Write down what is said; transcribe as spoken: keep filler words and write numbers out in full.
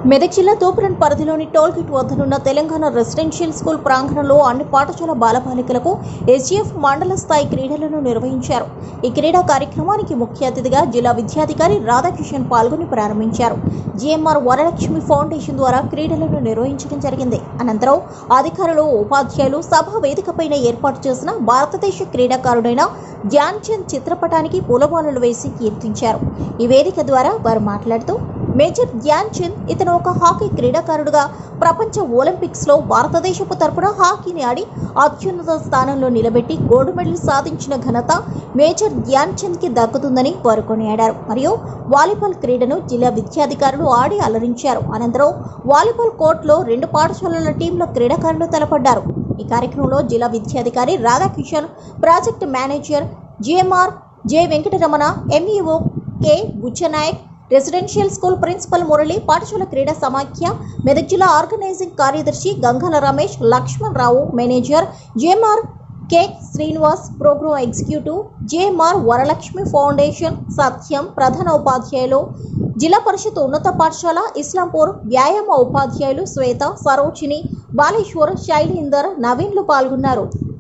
మెదక్ జిల్లా తూప్రాన్ పరిధిలోని టోల్గేట్ వద్దనున్న తెలంగాణ రెసిడెన్షియల్ స్కూల్ ప్రాంగణంలో అన్ని పాఠశాల బాలబాలికలకు ఎస్జీఎఫ్ మండల స్థాయి క్రీడలను నిర్వహించారు. ఈ క్రీడా కార్యక్రమానికి ముఖ్య అతిథిగా జిల్లా విద్యాధికారి రాధాకిషన్ పాల్గొని ప్రారంభించారు. జిఎంఆర్ వరలక్ష్మి ఫౌండేషన్ ద్వారా క్రీడలను నిర్వహించడం జరిగింది. అనంతరం అధికారులు, ఉపాధ్యాయులు సభా వేదికపైన ఏర్పాటు చేసిన భారతదేశ క్రీడాకారుడైన ధ్యాన్ చంద్ చిత్రపటానికి పూలమాలలు వేసి కీర్తించారు. ఈ వేదిక ద్వారా వారు మాట్లాడుతూ మేజర్ ధ్యాన్ చంద్ ఇతను ఒక హాకీ క్రీడాకారుడుగా ప్రపంచ ఒలింపిక్స్ లో భారతదేశపు తరపున హాకీని ఆడి అత్యున్నత స్థానంలో నిలబెట్టి గోల్డ్ మెడల్ సాధించిన ఘనత మేజర్ ధ్యాన్ చంద్ కి దక్కుతుందని వారు కొనియాడారు. మరియు వాలీబాల్ క్రీడను జిల్లా విద్యాధికారులు ఆడి అలరించారు. అనంతరం వాలీబాల్ కోర్టులో రెండు పాఠశాలల టీంల క్రీడాకారులు తలపడ్డారు. ఈ కార్యక్రమంలో జిల్లా విద్యాధికారి Radhakishan, project manager GMR J Venkataramana, MEO K Buchanayak, residential school principal Murali, పాఠశాల క్రీడా సమాఖ్య మెదక్ జిల్లా ఆర్గనైజింగ్ కార్యదర్శి Gangala Ramesh, Laxman Rao, manager GMR K Srinivas, program executive GMR Varalakshmi foundation Satyam, ప్రధాన ఉపాధ్యాయులు జిల్లా పరిషత్ ఉన్నత పాఠశాల ఇస్లాంపూర్ వ్యాయామ ఉపాధ్యాయులు శ్వేత, సరోజిని, బాలేశ్వర్, శైలేందర్, నవీన్లు పాల్గొన్నారు.